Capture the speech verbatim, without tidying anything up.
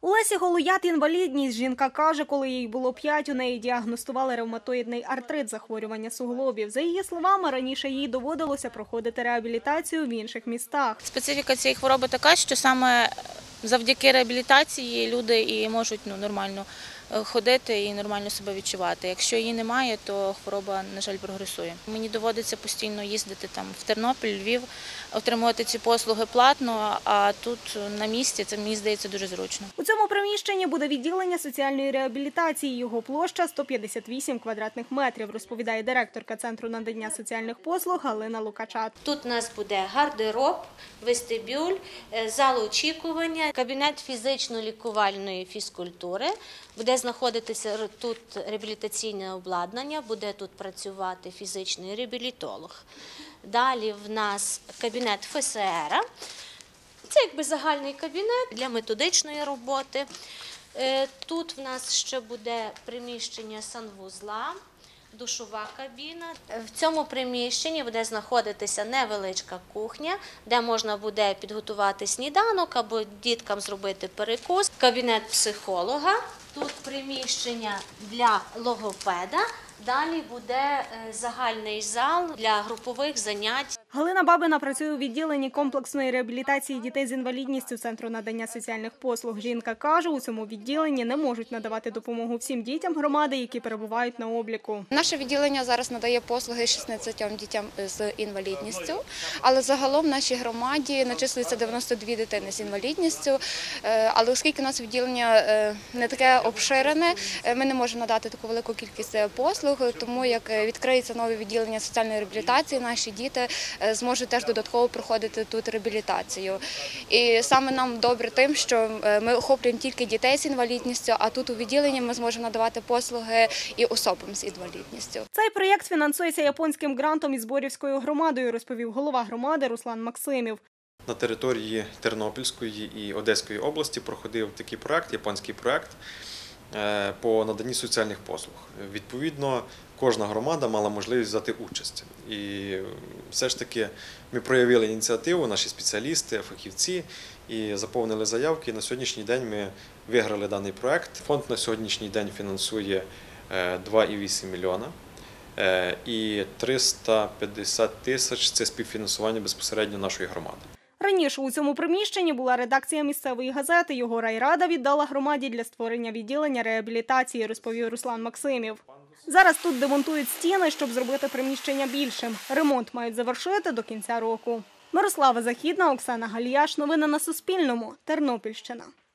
У Лесі Голуят інвалідність. Жінка каже, коли їй було п'ять, у неї діагностували ревматоїдний артрит – захворювання суглобів. За її словами, раніше їй доводилося проходити реабілітацію в інших містах. Специфіка цієї хвороби така, що саме завдяки реабілітації люди і можуть ну, нормально ходити і нормально себе відчувати. Якщо її немає, то хвороба, на жаль, прогресує. Мені доводиться постійно їздити там в Тернопіль, Львів, отримувати ці послуги платно, а тут на місці це, мені здається, дуже зручно. У цьому приміщенні буде відділення соціальної реабілітації. Його площа – сто п'ятдесят вісім квадратних метрів, розповідає директорка Центру надання соціальних послуг Галина Лукачат. Тут у нас буде гардероб, вестибюль, зал очікування, кабінет фізично-лікувальної фізкультури. Буде знаходитися тут реабілітаційне обладнання, буде тут працювати фізичний реабілітолог. Далі в нас кабінет ФСР. Це якби загальний кабінет для методичної роботи. Тут в нас ще буде приміщення санвузла, душова кабіна. В цьому приміщенні буде знаходитися невеличка кухня, де можна буде підготувати сніданок або діткам зробити перекус. Кабінет психолога. Тут приміщення для логопеда, далі буде загальний зал для групових занять. Галина Бабина працює у відділенні комплексної реабілітації дітей з інвалідністю Центру надання соціальних послуг. Жінка каже, у цьому відділенні не можуть надавати допомогу всім дітям громади, які перебувають на обліку. Наше відділення зараз надає послуги шістнадцятьом дітям з інвалідністю, але загалом в нашій громаді начислюється дев'яносто дві дитини з інвалідністю. Але оскільки у нас відділення не таке обширене, ми не можемо надати таку велику кількість послуг, тому як відкриється нове відділення соціальної реабілітації, наші діти зможуть теж додатково проходити тут реабілітацію. І саме нам добре тим, що ми охоплюємо тільки дітей з інвалідністю, а тут у відділенні ми зможемо надавати послуги і особам з інвалідністю. Цей проєкт фінансується японським грантом із Борівською громадою, розповів голова громади Руслан Максимів. На території Тернопільської і Одеської області проходив такий проєкт, японський проєкт по наданні соціальних послуг. Відповідно, кожна громада мала можливість взяти участь. І все ж таки ми проявили ініціативу, наші спеціалісти, фахівці, і заповнили заявки. На сьогоднішній день ми виграли даний проєкт. Фонд на сьогоднішній день фінансує два цілих вісім мільйона. І триста п'ятдесят тисяч – це співфінансування безпосередньо нашої громади. Раніше у цьому приміщенні була редакція місцевої газети. Його райрада віддала громаді для створення відділення реабілітації, розповів Руслан Максимів. Зараз тут демонтують стіни, щоб зробити приміщення більшим. Ремонт мають завершити до кінця року. Мирослава Західна, Оксана Галіяш. Новини на Суспільному. Тернопільщина.